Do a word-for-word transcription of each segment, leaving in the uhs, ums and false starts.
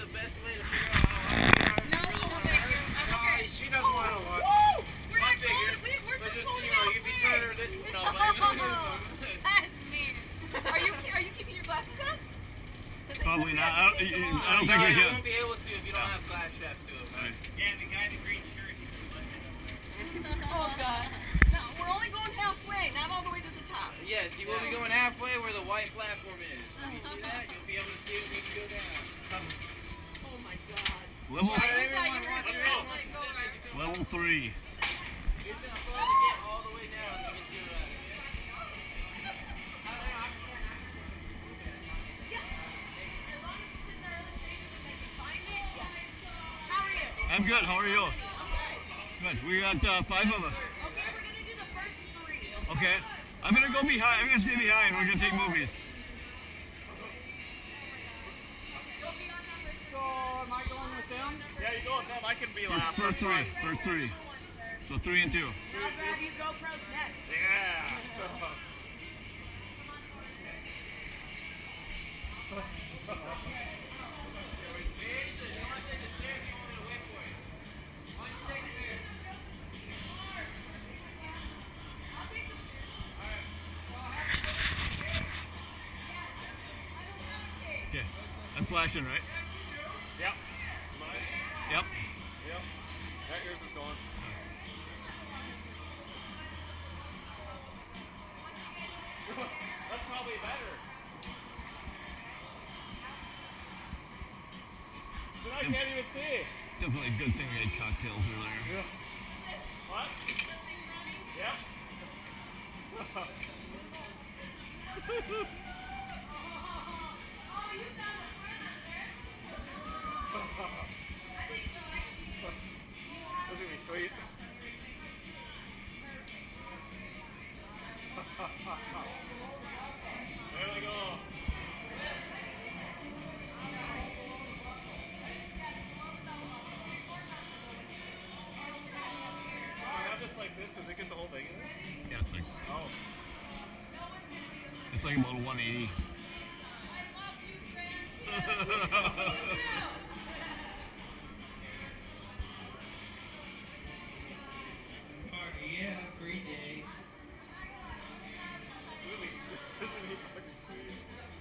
the best way to figure out how No, no, thank you. I'm okay. She doesn't want to watch. Woo! We're I not figured. going. We, we're But just just, going you know, you be turning her this way. No, but that's mean. Are you are you keeping your glasses on? Probably not. I don't, I don't think no, we you can. won't be able to if you don't have glass straps to it, man. Yeah, the guy in the green shirt, he was Oh, God. No, we're only going halfway, not all the way to the top. Yes, you will be going halfway where the white platform is. You see that? You'll be able to see it when you go down. Oh, my God. Level, I Everyone thought you were watch going your to head. like go over. level three. It's gonna fall to get all the way down to get you right. I'm good. How are you? Good. We got uh, five of us. Okay, we're going to do the first three. Okay. I'm gonna go behind. I'm gonna stay behind. We're gonna take movies. So, am I going with them? Yeah, you go with them. I can be First, last. first three. First three. So three and two. I'll grab you GoPros next. Yeah. Okay. I'm flashing, right? Yep. Yep. Yep. Yeah, yours is going. That's probably better. But I can't even see. Definitely a good thing we had cocktails earlier. Yeah. What? Yep. This is gonna be sweet. There we go. Oh, not just like this, does it get the whole thing in there? Yeah, it's like Oh. it's like about one eighty. Party every day. Really, really fucking sweet.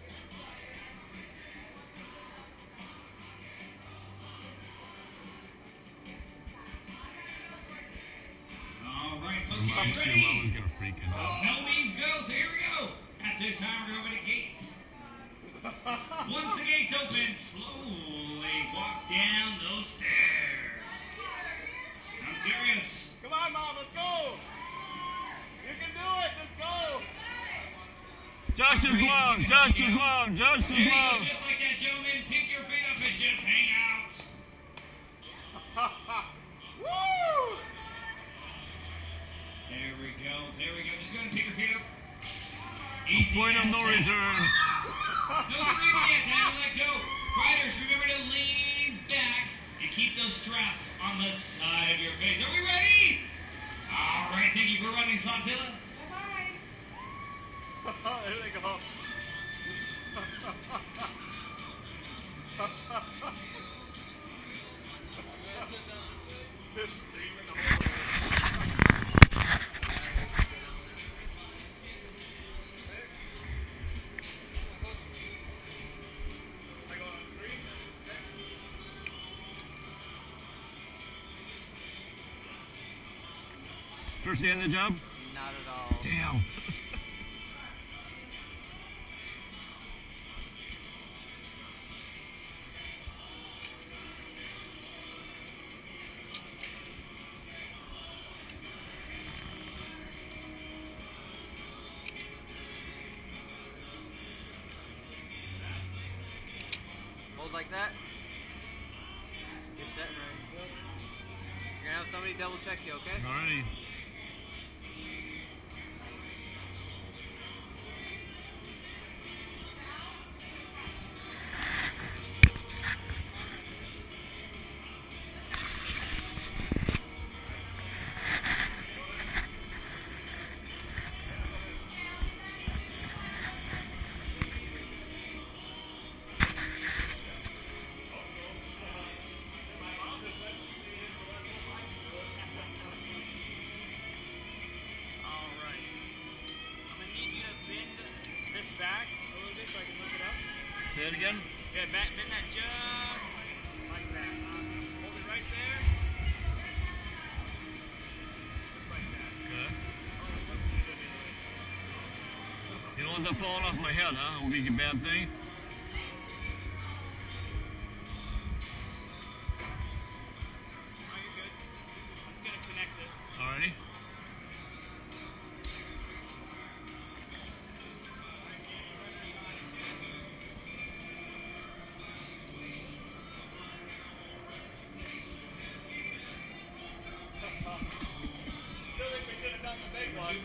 All right, folks, My you your ready? mom is gonna freak it out. No means go, so here we go. At this time, we're going to the gates. Once the gates open, slowly walk down those stairs. I'm serious. Come on, Mom, let's go. You can do it. Let's go. Josh is long. Josh is long. Josh There is you go, long. just like that, gentlemen. Pick your feet up and just hang out. Woo! There we go. There we go. Just go and pick your feet up. Easy Point of as no that. return. No screaming yet, now let go. Riders, remember to lean back and keep those straps on the side of your face. Are we ready? All right, thank you for running, SlotZilla. Bye-bye. Here they go. Just screaming the whole way. I go on three, six. First day on the job? Not at all. Damn. Hold like that. Get set and ready. You're gonna have somebody double check you, okay? Alrighty. Say it again? Yeah, back, bend that just like that. Hold it right there. Just like that. Okay. You don't want that falling off my head, huh? Will be a bad thing. Oh, you're good. I'm gonna connect it. Alrighty. Still think we should have done the big one.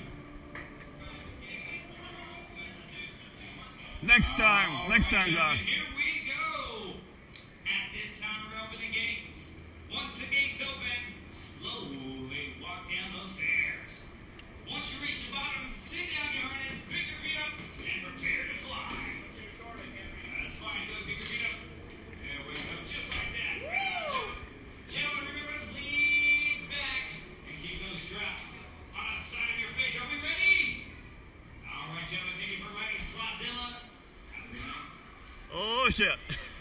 Next time, next time, John. Here we go. At this time, we're open the gates. Once the gates open, slowly walk down those stairs. Once you reach the bottom, sit down your harness, pick your feet up, and prepare to fly. That's fine. Go pick your feet up. There we go. Just like that. Gentlemen, remember to lean back and keep those straps on the side of your face. Are we ready? All right, gentlemen, thank you for riding SlotZilla. Have a good night. Oh shit.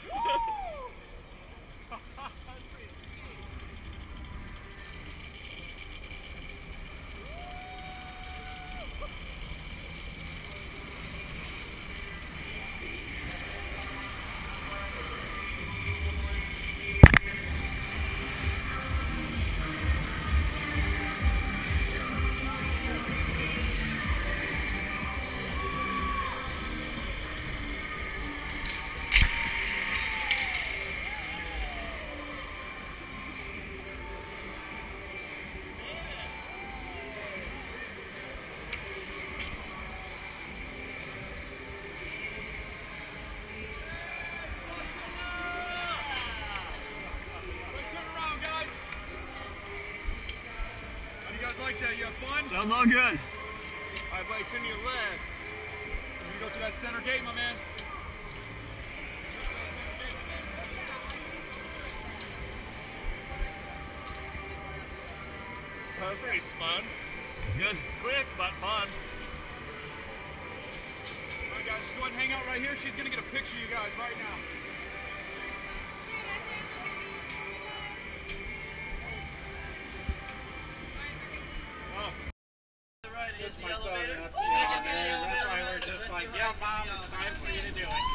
Like that, you have fun? Sounds all good. Alright, buddy, turn to your left. We're gonna go to that center gate, my man. Perfect. Fun. Good. Quick, but fun. Alright, guys, just go ahead and hang out right here. She's gonna get a picture of you guys right now. Is the elevator. That's why we're just like, yeah, Mom, it's time for you to do it.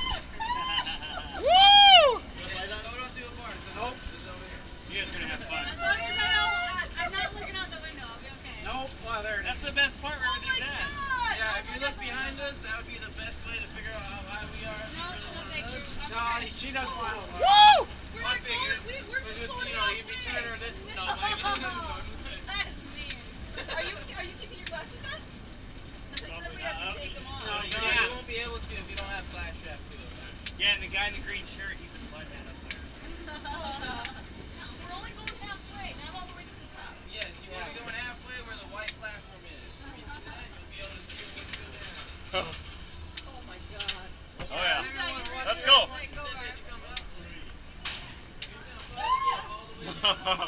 Woo! So don't do it more. Nope. You guys are going to have fun. As long as I don't, I'm not looking out the window, I'll be okay. Nope. Well, there it is. That's the best part where everything's at. Yeah, if you look behind us, that would be the best way to figure out how high we are. No, no, thank you. No, she doesn't want to. Woo! We're I not figured. going, we, we're But just just, going you know, you'd be halfway. turning her this. No, No. like, no, no, no. That is mean. Are you, are you keeping your glasses on? Because I said we have to take them off. No, no, Yeah. you won't be able to if you don't have flash straps to it. Yeah, and the guy in the green shirt, he's a blood man up there. We're only going halfway, not all the way to the top. Yes, you want to be going halfway where the white platform is. If you see that, you'll be able to see what's good there. Oh my god. Oh yeah. Everyone watch Let's it. go. Like, go Sit back. as you come up. He's gonna fly you all the way down.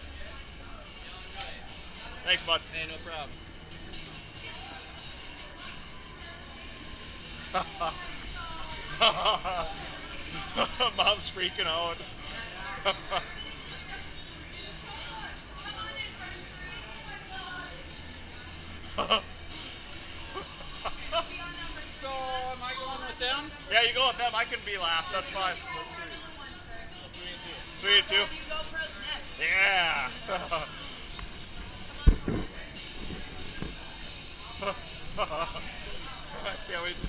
Thanks, bud. Hey, no problem. Mom's freaking out. So, am I going with them? Yeah, you go with them. I can be last. That's fine. Three and two. Yeah. Can't wait.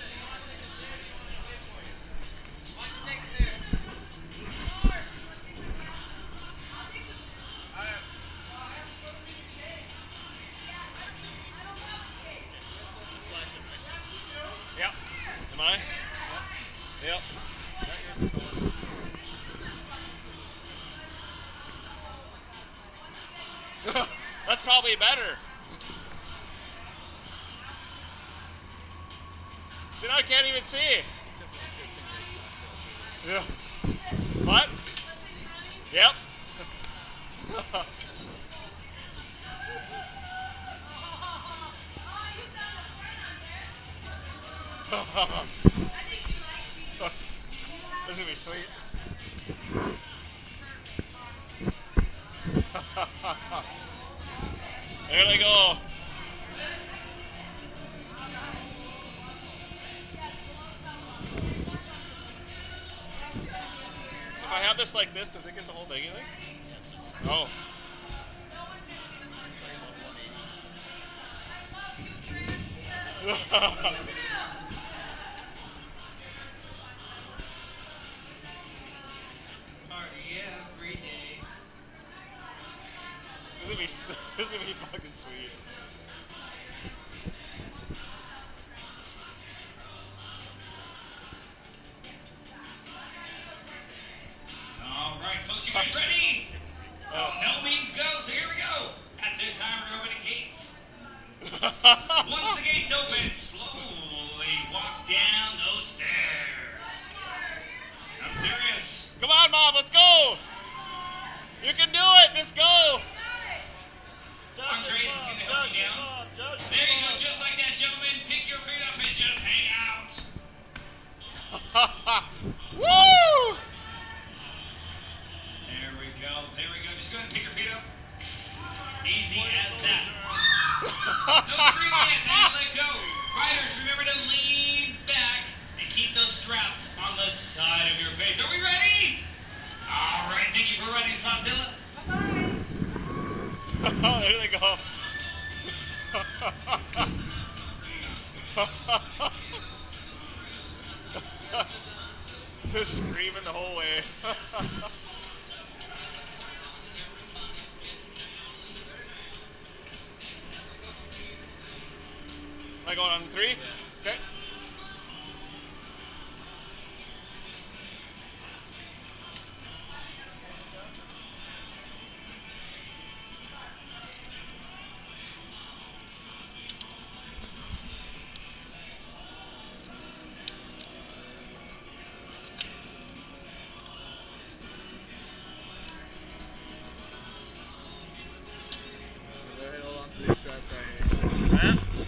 Yep. Am I? Yep. That's probably better. See, now I can't even see. Yeah. What? Yep. I think she likes me. This is gonna be sweet. There they go. If I have this like this, does it get the whole thing, you think? Oh. Party every day. This is gonna be, this is gonna be fucking sweet. All right, folks, you guys ready? Oh, no means go, so here we go. At this time, we're going to gates. Once the gates open, slowly walk down those stairs. I'm serious. Come on, Mom, let's go. You can do it. Just go. Andres is going to help you down. There you go, just like that, gentlemen. Pick your feet up and just hang out. Woo! There we go. There we go. Just go ahead and pick your feet up. Easy as that. No screaming yet. Time to let go. Riders, remember to lean back and keep those straps on the side of your face. Are we ready? All right. Thank you for riding, SlotZilla. Oh, there they go. Just screaming the whole way. Am I going on three? Okay. Go ahead, hold on to these straps right here. Huh? Yeah.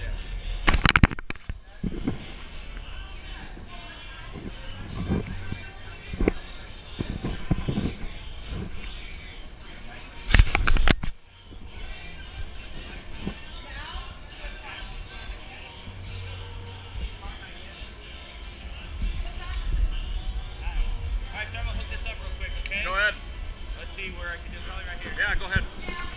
Alright, so I'm gonna hook this up real quick, okay? Go ahead. Let's see where I can do it. Probably right here. Yeah, go ahead.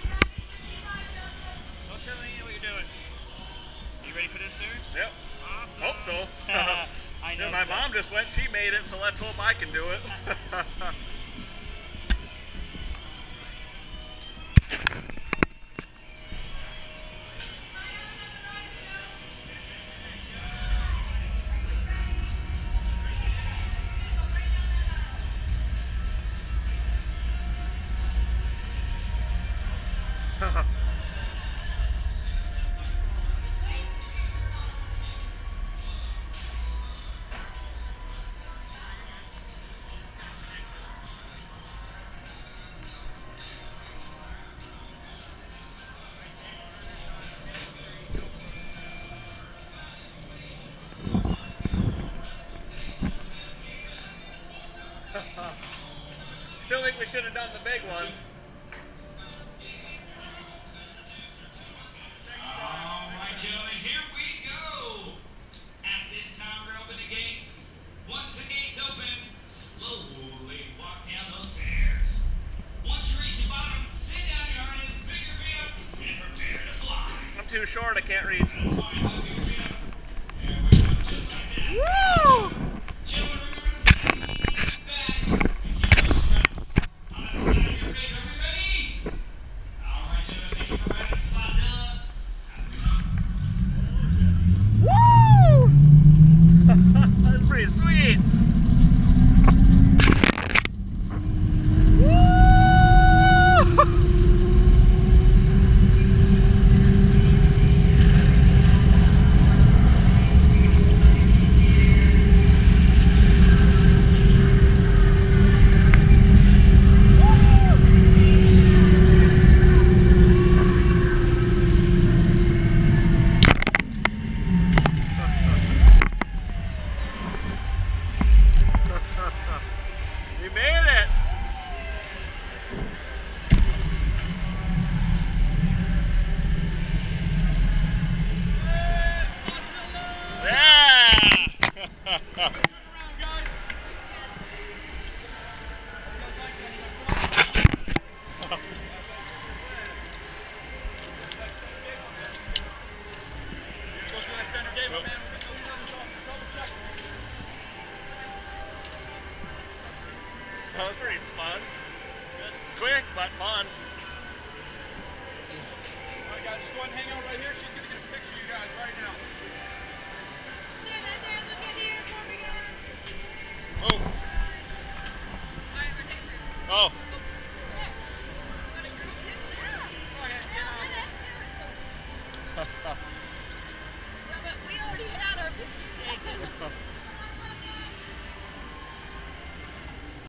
Don't tell me what you're doing. Are you ready for this, sir? Yep. Awesome. Hope so. I know. My so. mom just went, she made it, so let's hope I can do it. Still think we should have done the big one. All right, gentlemen, here we go. At this time, we're opening the gates. Once the gates open, slowly walk down those stairs. Once you reach the bottom, sit down your harness, pick your feet up, and prepare to fly. I'm too short, I can't reach. That's fine, look your feet up. There we go, just like that. Woo! Gentlemen, remember to lean back and keep those straps on the side of your face. Are we ready? All right, gentlemen, thank you for riding SlotZilla. Woo! That's pretty sweet. Woo! but fun. Alright guys, just go ahead and hang out right here. She's gonna get a picture of you guys right now. Stand right there, look at here for me. Oh. Alright, we're taking her. Oh.